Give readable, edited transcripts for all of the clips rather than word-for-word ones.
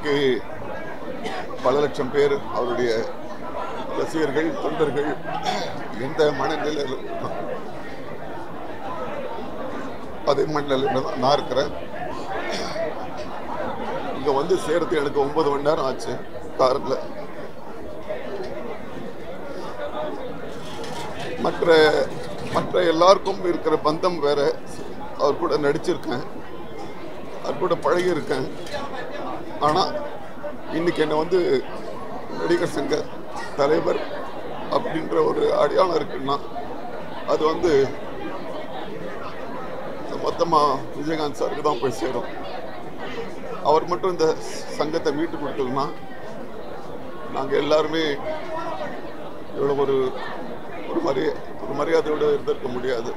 இன்றைக்கு பல லட்சம் பேர் அவருடைய ரசிகர்கள் தொண்டர்கள் எந்த மனநிலையில் அதே மனநிலையில் நான் இருக்கிறேன். இங்கே வந்து சேர்த்து எனக்கு 9 மணி நேரம் ஆச்சு காரில். மற்ற எல்லாருக்கும் இருக்கிற பந்தம் வேற. அவர் கூட நடிச்சிருக்கேன், அவர் கூட பழகியிருக்கேன். ஆனால் இன்னைக்கு என்னை வந்து நடிகர் சங்க தலைவர் அப்படின்ற ஒரு அடையாளம் இருக்குன்னா அது வந்து மொத்தமாக விஜயகாந்த் சாருக்கு தான் போய் சேரும். அவர் மட்டும் இந்த சங்கத்தை மீட்டு கொடுக்கலன்னா நாங்கள் எல்லாருமே இவ்வளோ ஒரு மரியாதையோடு இருந்திருக்க முடியாது.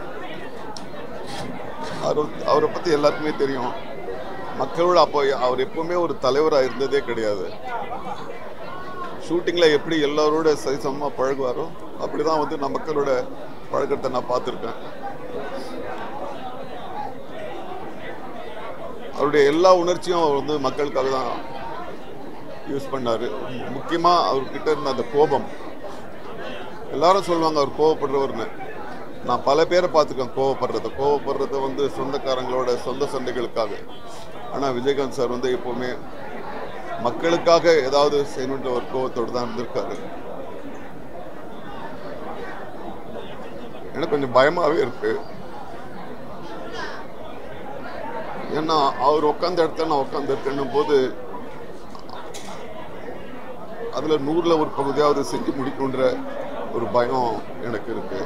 அவரை பற்றி எல்லாருக்குமே தெரியும். மக்களோட அப்போ அவர் எப்பவுமே ஒரு தலைவராக இருந்ததே கிடையாது. ஷூட்டிங்கில் எப்படி எல்லாரோட சரிசமமாக பழகுவாரோ அப்படி தான் வந்து நான் மக்களோட பழக்கத்தை நான் பார்த்துருக்கேன். அவருடைய எல்லா உணர்ச்சியும் அவர் வந்து மக்களுக்காக தான் யூஸ் பண்ணார். முக்கியமாக அவர்கிட்ட இருந்த அந்த கோபம். எல்லாரும் சொல்லுவாங்க அவர் கோவப்படுறவர்னு. நான் பல பேரை பார்த்துக்கேன் கோவப்படுறத வந்து சொந்தக்காரங்களோட சொந்த சண்டைகளுக்காக. ஆனால் விஜயகாந்த் சார் வந்து எப்போவுமே மக்களுக்காக ஏதாவது செய்யணுன்ற ஒரு கோவத்தோடு தான் இருந்திருக்காரு. எனக்கு கொஞ்சம் பயமாகவே இருக்கு. ஏன்னா அவர் உட்காந்த இடத்துல நான் உட்காந்துருக்கேன்னும் போது அதில் 100ல் ஒரு பகுதியாவது செஞ்சு முடிக்குன்ற ஒரு பயம் எனக்கு இருக்கு.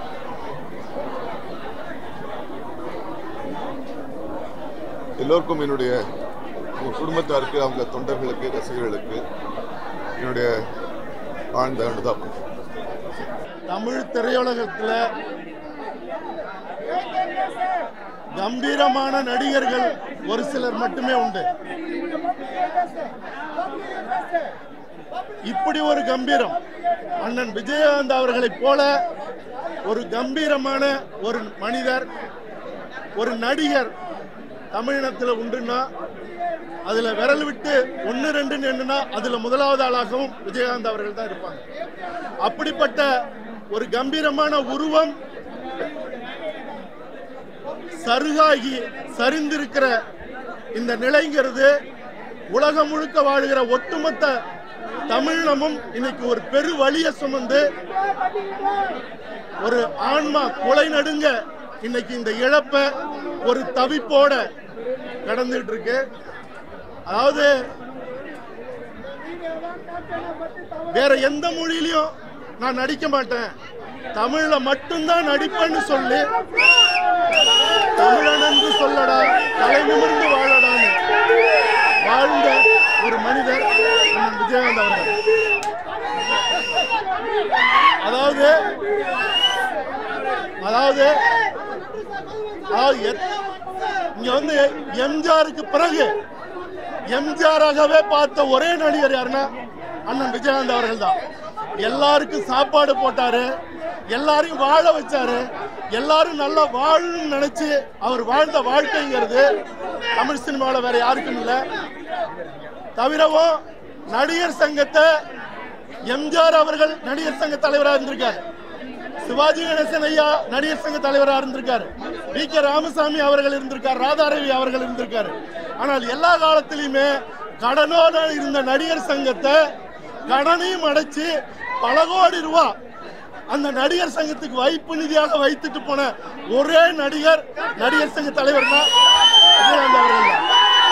எல்லோருக்கும் என்னுடைய குடும்பத்தாருக்கு, அவங்க தொண்டர்களுக்கு, ரசிகர்களுக்கு என்னுடைய ஆழ்ந்த அனுதாபம். தமிழ் திரையுலகத்தில் கம்பீரமான நடிகர்கள் ஒரு சிலர் மட்டுமே உண்டு. இப்படி ஒரு கம்பீரம் அண்ணன் விஜயகாந்த் அவர்களைப் போல ஒரு கம்பீரமான ஒரு மனிதர், ஒரு நடிகர் தமிழினத்தில் உண்டுன்னா அதுல விரல் விட்டு 1 2 என்னன்னா அதுல முதலாவது ஆளாகவும் விஜயகாந்த் அவர்கள் தான் இருப்பாங்க. அப்படிப்பட்ட ஒரு கம்பீரமான உருவம் சருகாகி சரிந்திருக்கிற இந்த நிலைங்கிறது உலகம் முழுக்க வாழ்கிற ஒட்டுமொத்த தமிழினமும் இன்னைக்கு ஒரு பெரு வலிய சுமந்து ஒரு ஆன்மா கொலை நடுங்க இன்னைக்கு இந்த இழப்ப ஒரு தவிப்போட கடந்துட்டு இருக்கு. அதாவது வேற எந்த மொழியிலையும் நான் நடிக்க மாட்டேன், தமிழ்ல மட்டும்தான் நடிப்பேன்னு சொல்லி தமிழன் என்று சொல்லடா தலை நிமிர்ந்து வாழடான்னு வாழ்ந்த ஒரு மனிதர் விஜயகாந்த் அவர்கள். அதாவது இங்க வந்து எம்ஜிஆருக்கு பிறகு எம்ஜிஆராகவே பார்த்த ஒரே நடிகர் யாருன்னா அண்ணன் விஜயகாந்த் அவர்கள் தான். எல்லாருக்கும் சாப்பாடு போட்டாரு, எல்லாரையும் வாழ வச்சாரு, எல்லாரும் நல்லா வாழணும்னு நினைச்சு அவர் வாழ்ந்த வாழ்க்கைங்கிறது தமிழ் சினிமாவில் வேற யாருக்கும் இல்லை. தவிரவும் நடிகர் சங்கத்தை எம்ஜிஆர் அவர்கள் நடிகர் சங்க தலைவராக இருந்திருக்காரு, சிவாஜி கணேசன் ஐயா நடிகர் சங்க தலைவராக இருந்திருக்காரு, வி.கே. ராமசாமி அவர்கள் இருந்திருக்காரு, ராதாரவி அவர்கள் இருந்திருக்காரு. ஆனால் எல்லா காலத்திலையுமே கடனோட இருந்த நடிகர் சங்கத்தை கடனையும் அடைச்சு பல கோடி ரூபாய் அந்த நடிகர் சங்கத்துக்கு வைப்பு நிதியாக வைத்துட்டு போன ஒரே நடிகர் சங்க தலைவர் தான் விஜயகாந்த் அவர்கள் தான்.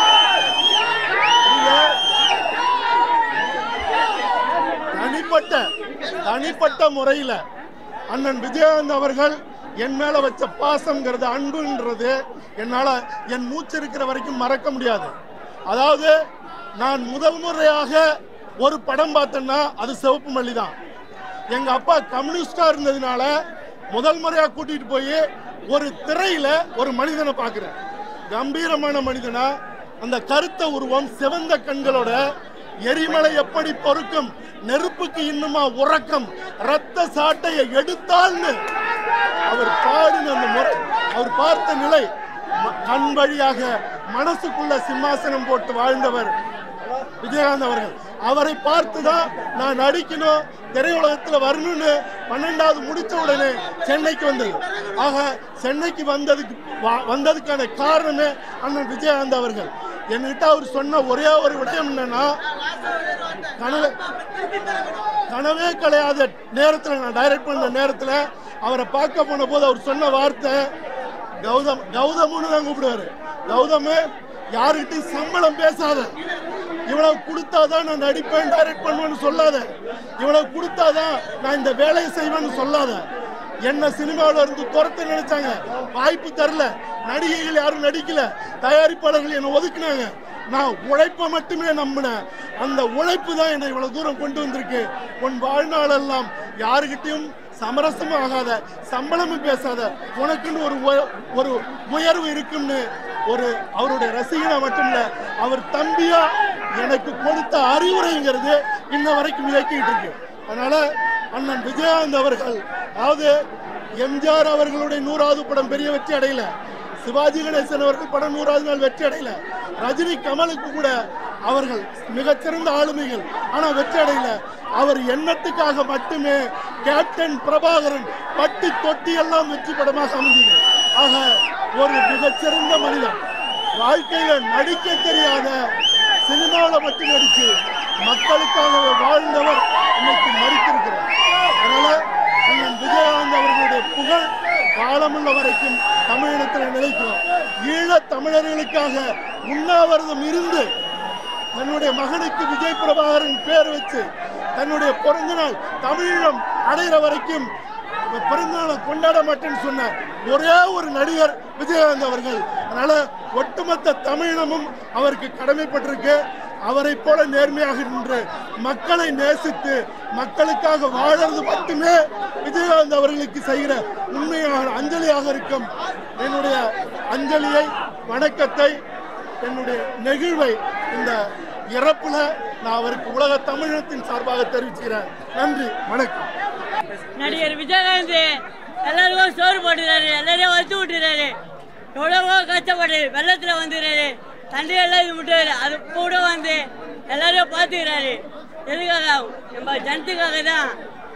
தனிப்பட்ட முறையில் அண்ணன் விஜயகாந்த் அவர்கள் என் மேல வச்ச பாசம்ங்கிறது, அன்புன்றது என்னால என் மூச்சு இருக்கிற வரைக்கும் மறக்க முடியாது. அதாவது நான் முதல் முறையாக ஒரு படம் பார்த்தேன்னா அது சிவப்பு மல்லி தான். எங்க அப்பா கம்யூனிஸ்டா இருந்ததுனால முதல் முறையாக கூட்டிட்டு போய் ஒரு திரையில ஒரு மனிதனை பார்க்கிறேன். கம்பீரமான மனிதனா, அந்த கருத்த உருவம், சிவந்த கண்களோட, எரிமலை எப்படி பொறுக்கும், நெருப்புக்கு இன்னுமா உறக்கம், ரத்த சாட்டையை எடுத்தால்னு அவர் பாடின அந்த முறை, அவர் பார்த்த நிலை, கண் வழியாக மனசுக்குள்ள சிம்மாசனம் போட்டு வாழ்ந்தவர் விஜயகாந்த் அவர்கள். அவரை பார்த்து தான் நான் நடிக்கணும், திரையுலகத்தில் வரணும்னு 12வது முடிச்ச உடனே சென்னைக்கு வந்தது. ஆக சென்னைக்கு வந்ததுக்கான காரணமே அண்ணன் விஜயகாந்த் அவர்கள். என்கிட்ட அவர் சொன்ன ஒரே ஒரு விடயம் என்னன்னா, கனவே கிடையாத நேரத்தில், நான் டைரக்ட் பண்ண நேரத்தில் அவரை பார்க்க போன போது அவர் சொன்ன வார்த்தை, கௌதம்னு தான் கூப்பிடுவாரு. கௌதம், யாருக்கிட்டையும் சம்பளம் பேசாத, இவ்வளவு கொடுத்தாதான் நான் நடிப்பேன் டைரக்ட் பண்ணுவேன்னு சொல்லாத, இவ்வளவு கொடுத்தாதான் நான் இந்த வேலையை செய்வேன்னு சொல்லாத. என்ன சினிமாவில் இருந்து துரத்த நினைச்சாங்க, வாய்ப்பு தரல, நடிகைகள் யாரும் நடிக்கல, தயாரிப்பாளர்கள் என்னை ஒதுக்குனாங்க. நான் உழைப்பை மட்டுமே நம்பினேன். அந்த உழைப்பு தான் என்னை இவ்வளவு தூரம் கொண்டு வந்திருக்கு. உன் வாழ்நாளெல்லாம் யாருக்கிட்டையும் சமரசமும் ஆகாத, சம்பளமும் பேசாத, உனக்குன்னு ஒரு உயர்வு இருக்குன்னு ஒரு அவருடைய ரசிகனா மட்டும் இல்ல, அவர் தம்பியா எனக்கு கொடுத்த அறிவுரைங்கிறது இன்ன வரைக்கும் இயக்கிட்டு இருக்கு. அதனால அண்ணன் விஜயகாந்த் அவர்கள், அதாவது எம்ஜிஆர் அவர்களுடைய 100வது படம் பெரிய வெற்றி அடையல, சிவாஜி கணேசன் அவர்கள் படம் 100வது நாள் வெற்றி அடையல, ரஜினி கமலுக்கு கூட அவர்கள் மிகச்சிறந்த ஆளுமைகள், ஆனா வெற்றி அடையல. அவர் எண்ணத்துக்காக மட்டுமே கேப்டன் பிரபாகரன் பட்டி தொட்டி எல்லாம் வெற்றி படமாக அமைந்தது. ஆக ஒரு மிகச்சிறந்த மனிதன், வாழ்க்கையில நடிக்க தெரியாத, சினிமாவில் மட்டும் நடிச்சு மக்களுக்காக வாழ்ந்தவர் இன்னைக்கு மறித்திருக்கிறார். அதனால அண்ணன் விஜயகாந்த் அவர்களுடைய புகழ் காலமுள்ள வரைக்கும் தமிழினத்தில் நிலைக்கும். ஈழத் தமிழர்களுக்காக உண்ணாவிரதம் இருந்து தன்னுடைய மகனுக்கு விஜய் பிரபாகரன் பேர் வச்சு தன்னுடைய பிறந்த நாள் தமிழீழம் அடைகிற வரைக்கும் பிறந்த நாளை கொண்டாட மாட்டேன்னு சொன்ன ஒரே ஒரு நடிகர் விஜயகாந்த் அவர்கள். அதனால ஒட்டுமொத்த தமிழினமும் அவருக்கு கடமைப்பட்டிருக்கு. அவரை போல நேர்மையாக நின்று மக்களை நேசித்து மக்களுக்காக வாழறது மட்டுமே விஜயகாந்த் அவர்களுக்கு செய்கிற உண்மையான அஞ்சலியாக இருக்கும். என்னுடைய அஞ்சலியை, வணக்கத்தை, என்னுடைய நெகிழ்வை இந்த இறப்புல நான் அவருக்கு உலக தமிழினத்தின் சார்பாக தெரிவிச்சுக்கிறேன். நன்றி, வணக்கம். நடிகர் விஜயகாந்த் எல்லாருக்கும் சோறு போட்டுறாரு, எல்லாரையும் வச்சு விட்டுறாரு, எவ்வளவோ கஷ்டப்பட்டு வெள்ளத்தில் வந்துடுறாரு, தண்டையெல்லாம் இது விட்டுறாரு, அது கூட வந்து எல்லாரையும் பார்த்துக்கிறாரு. எதுக்காக? நம்ம ஜனத்துக்காக தான்.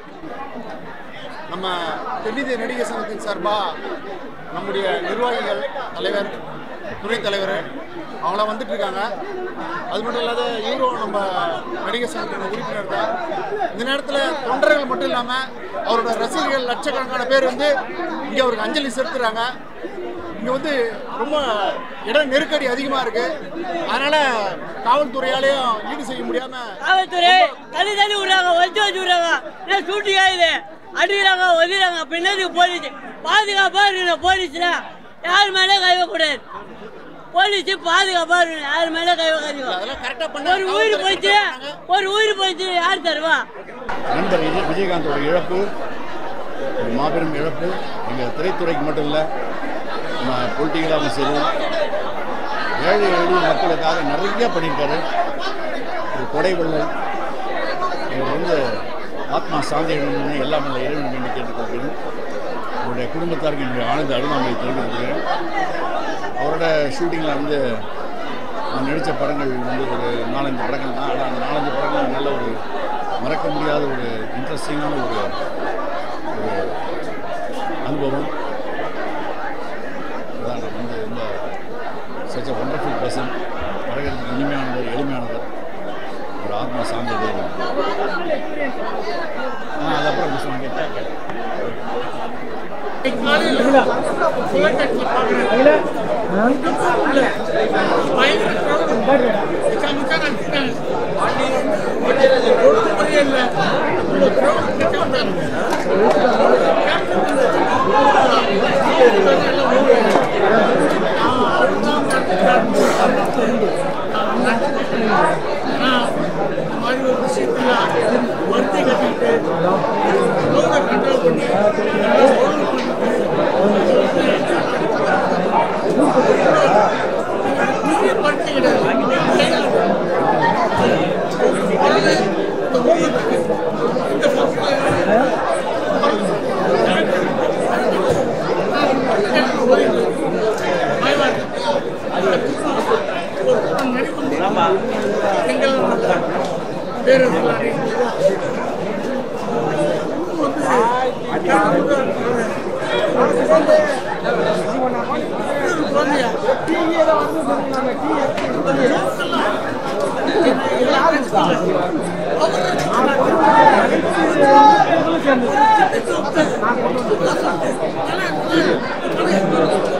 நம்ம தென்னிந்திய நடிகர் சங்கத்தின் சார்பாக நம்முடைய நிர்வாகிகள், தலைவர், துணைத் தலைவர் அவங்களாம் வந்துட்டு இருக்காங்க. அது மட்டும் இல்லாத இவரும் நம்ம நடிகர் சங்கத்தின் உறுப்பினர் தான். இந்த நேரத்தில் தொண்டர்கள் மட்டும் இல்லாமல் அவரோட ரசிகர்கள் லட்சக்கணக்கான பேர் வந்து இங்கே அவருக்கு அஞ்சலி செலுத்துகிறாங்க. இங்கே வந்து ரொம்ப இடம் நெருக்கடி அதிகமாக இருக்குது. அதனால் காவல்துறையாலேயும் ஈடு செய்ய முடியாமல் காவல்துறை தள்ளி தள்ளி விடுறாங்க, வச்சு விடுறாங்க, ஏன் சூட்டியாக இது அடிக்கிறாங்க, ஒதுறாங்க. பின்னதுக்கு போலீஸ் பாதுகாப்பாக இருக்கணும். போலீஸ்னா யார் மேலே கை வைக்கக்கூடாது, போலீஸ் பாதுகாப்பாக இருக்கணும், யார் மேலே கை வைக்காதீங்க. ஒரு உயிர் போயிடுச்சு யார் தருவா? நண்பர் விஜயகாந்தோட இழப்பு ஒரு மாபெரும் இழப்பு. எங்கள் திரைத்துறைக்கு மட்டும் இல்லை, நம்ம பொலிட்டிக்கலாகவும் சரி, ஏழை எளிய மக்களுக்காக நிறைய பண்ணியிருக்காரு. ஒரு கொடை வெள்ளல். இவர் வந்து ஆத்மா சாந்தி அடையணும்னு எல்லாம் இல்லை இறைவன் வேண்டி கேட்டுக்கொள்கிறேன். அவருடைய குடும்பத்தாருக்கு என்னுடைய ஆனந்த அருணாமலை தெரிவித்திருக்கிறேன். அவரோட ஷூட்டிங்கில் வந்து நான் நடித்த படங்கள் வந்து ஒரு 4-5 படங்கள் தான். ஆனால் அந்த 4-5 படங்கள் நல்ல ஒரு மறக்க முடியாத ஒரு இன்ட்ரெஸ்டிங்கான ஒரு அனுபவம். அதான் நான் வந்து ரொம்ப சச் அ ஒண்டர்ஃபுல் பர்சன். பழகிறதுக்கு இனிமையானவர், எளிமையானவர், ஒரு ஆத்மா சார்ந்தது. அதுக்கப்புறம் சொன்னீங்க எங்கள் பேர்